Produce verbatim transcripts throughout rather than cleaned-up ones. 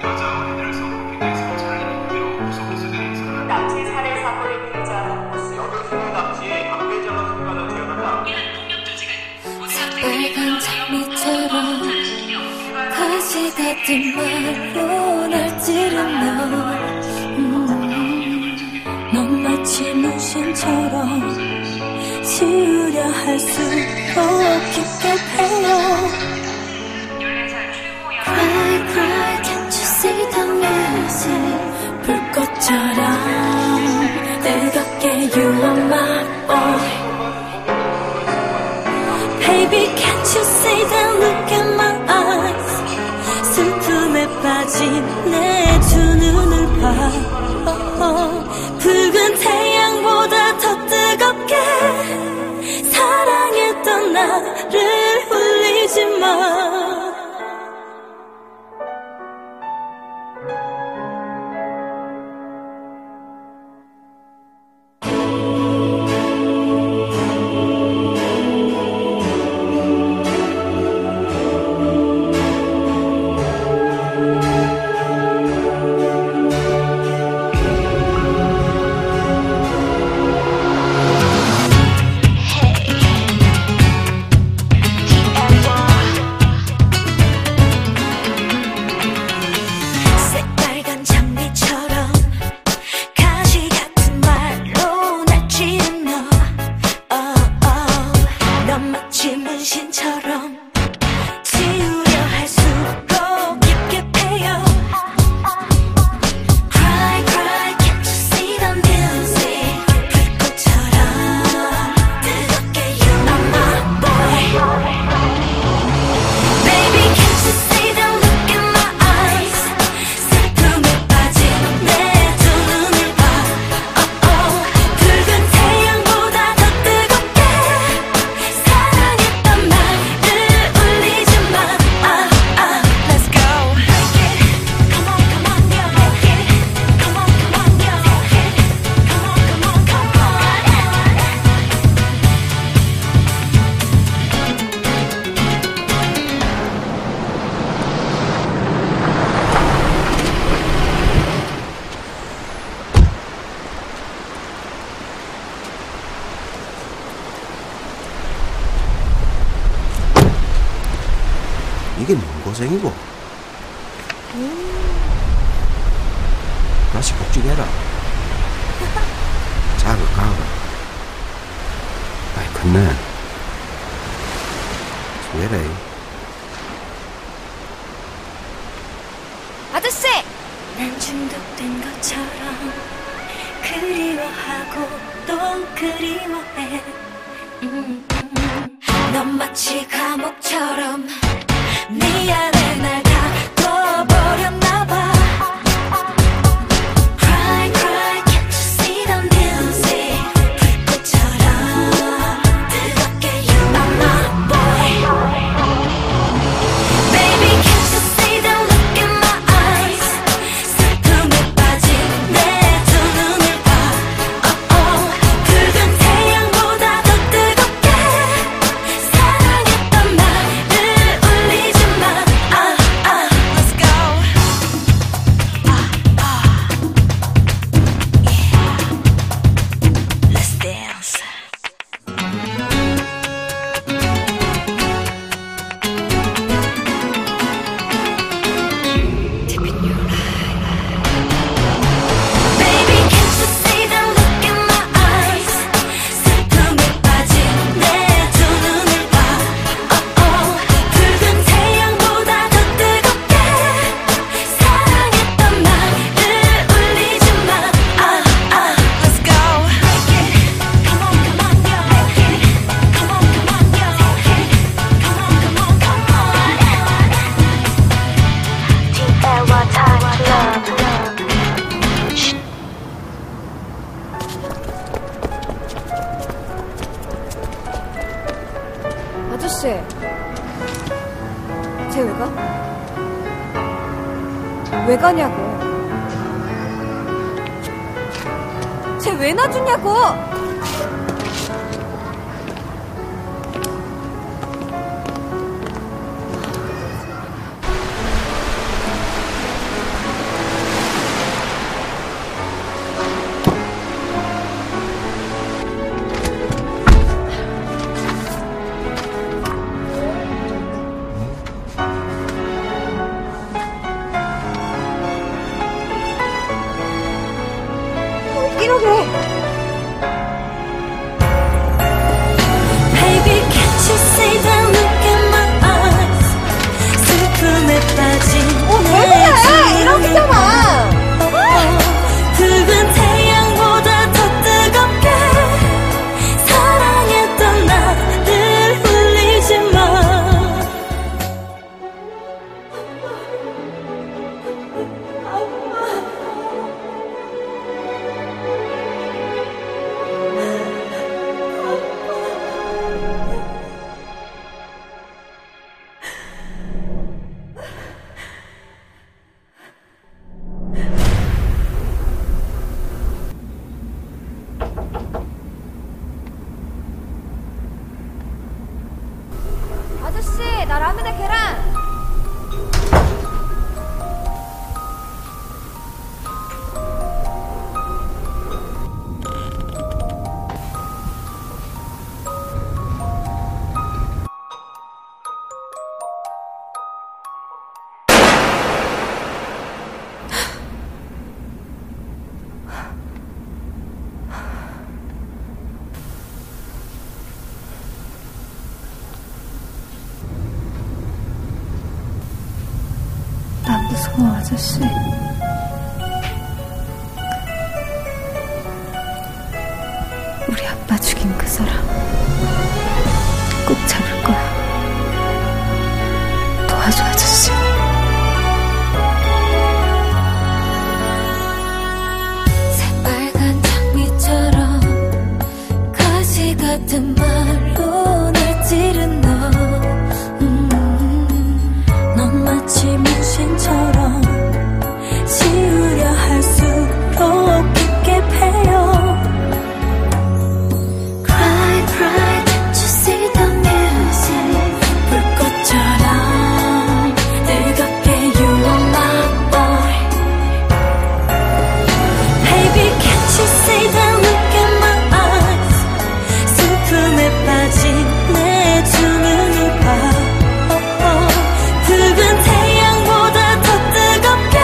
납치 살해 사건의 피해자 여덟 납치에 강제전화 통과를 지원한다. 빨간 장미처럼 다시 같은 말로 날 찌른 너 음, 넌 마치 무신처럼 지우려 할수록 깊게 패여 Cry cry can't you see the music 불꽃처럼 뜨겁게 you are my boy Baby can't you see that look in my eyes 슬픔에 빠진 내 두 눈을 봐 oh, oh. 붉은 태양보다 더 뜨겁게 사랑했던 나를 울리지 마 이게 뭔 고생이고? 음. 다시 복직해라. 자극 강하라. 아이 큰네. 왜래? 아저씨! 난 중독된 것처럼 그리워하고 또 그리워해 음, 음. 넌 마치 감옥처럼 네 안에 날 가둬버렸나봐 Cry cry can't you see the music 불꽃처럼 뜨겁게 you are my boy Baby can't you see the look in my eyes 슬픔에 빠진 내 두 눈을 봐 oh, oh. 붉은 태양보다 더 뜨겁게 사랑했던 나를 울리지 마 ah, ah. Let's go ah, ah. Yeah. Let's dance Deep in your life Baby can't you see the look in my eyes 슬픔에 빠진 내 두 눈을 봐 oh, oh. 붉은 태양보다 더 뜨겁게 사랑했던 나를 울리지 마 ah, ah. Let's go Come on come on yo Come on come on yo Come on come on come on 디에와 타임 love 아저씨, 쟤 왜 가? 왜 가냐고? 쟤 왜 놔주냐고? 저 아저씨 우리 아빠 죽인 그 사람 꼭 잡을 거야. 도와줘 아저씨. 새빨간 장미처럼 가시 같은 말로 날 찌른 너. 음, 넌 마치 문신처럼 지우려 할수록 깊게 패여. Cry, cry, can't you see the music? 불꽃처럼 뜨겁게 you are my boy. Baby, can't you see the look in my eyes? 슬픔에 빠진 내 두 눈을 봐. oh, oh. 붉은 태양보다 더 뜨겁게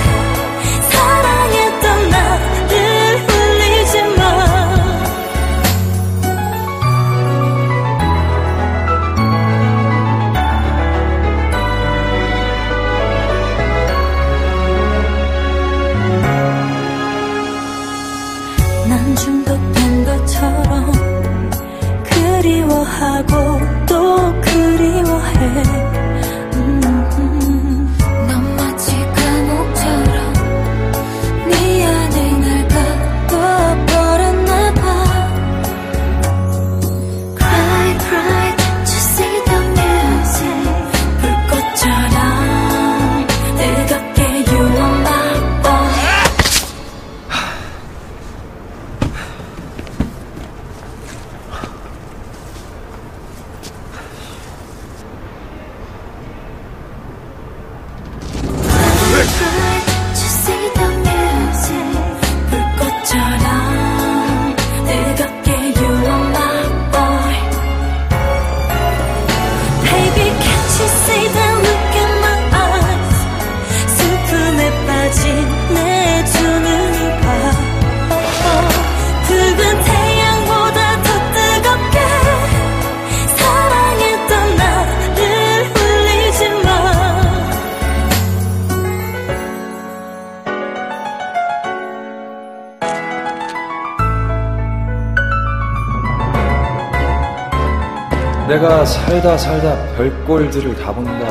사랑했던 나를 울리지 마. 난 중독된 것처럼 그리워하고 또 그리워해. 음, 넌 마치 감옥처럼 네 안에 날 가둬버렸나 봐. Cry, cry, can't you see the music? 불꽃처럼 뜨겁게 you are my boy. Can't you see the music? 불꽃처럼 뜨겁게 you are my boy. Baby, can't you see the look in my eyes? 슬픔에 빠진 내 두 눈을 봐. oh, oh. 붉은 태양보다 더 뜨겁게 사랑했던 나를 울리지 마. 내가 살다 살다 별꼴들을 다 본다.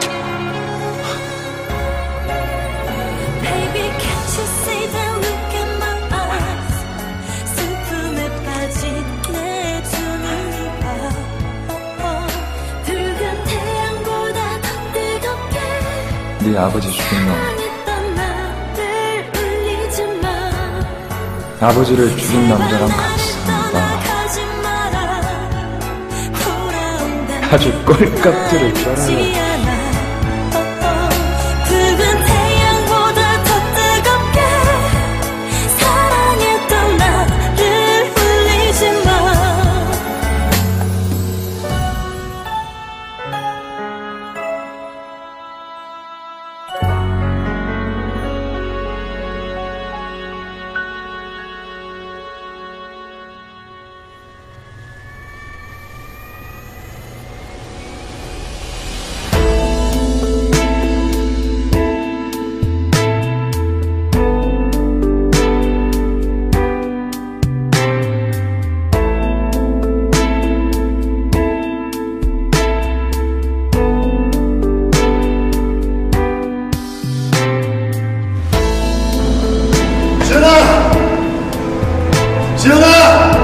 Baby, can't you see the look in my eyes? 슬픔에 빠진 내 두 눈을 봐. oh, oh. 붉은 태양보다 더 뜨겁게 네 아버지 죽인 놈, 사랑했던 나를 울리지 마. 아버지를 죽인 남자랑 같이 산다. 떠나가지 마라. 돌아온다는 아주 꼴값들을 쩔어라. 믿지 않아. oh, oh. 붉은 태양보다 더 뜨겁게 사랑했던 나를 울리지 마. 지현아! 지현아!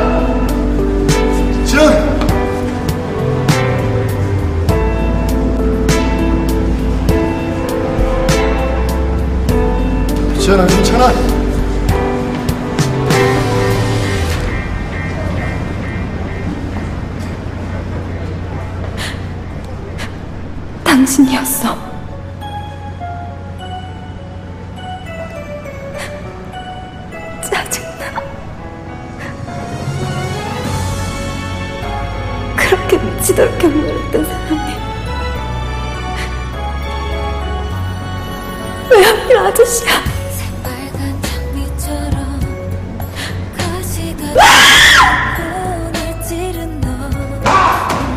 지현! 지현아, 괜찮아? 당신이었어. 짜증나. 그렇게 미치도록 경멸했던 사람이 왜 하필 아저씨야? 새빨간 장미처럼 가시가 날 찌른 너.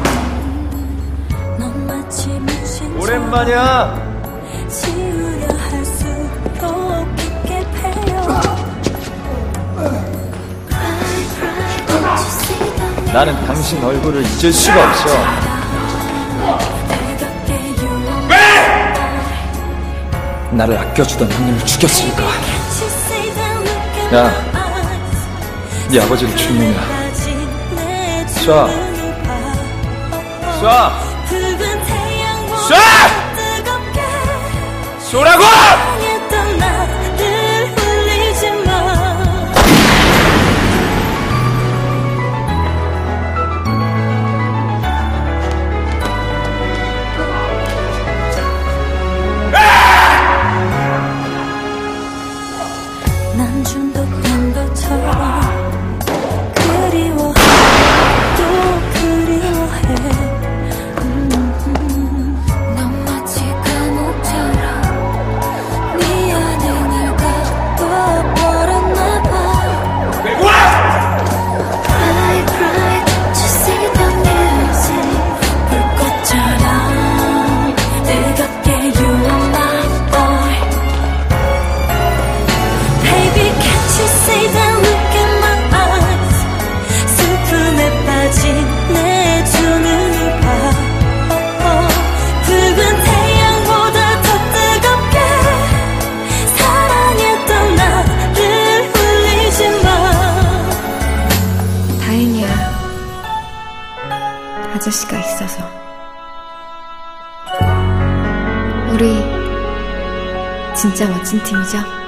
넌 마치 문신처럼 오랜만이야. 지우려 나는 당신 얼굴을 잊을 수가 없어. 나를 아껴주던 형님을 죽였으니까. 야, 네 아버지를 죽이느냐. 쏴. 쏴. 쏴! 쏘라고! 난 중독된 것처럼 그리워해 또 그리워해. 음, 넌 마치 감옥처럼 네 안에 내가 떠버렸나봐. Cry cry to see the music. 불꽃처럼 뜨겁게 you are my boy. Baby, can't you see that look in my eyes? 슬픔에 빠진 내 두 눈을 봐. Oh, oh. 붉은 태양보다 더 뜨겁게 사랑했던 나를 울리지 마. 다행이야. 아저씨가 있어서. 우리 진짜 멋진 팀이죠?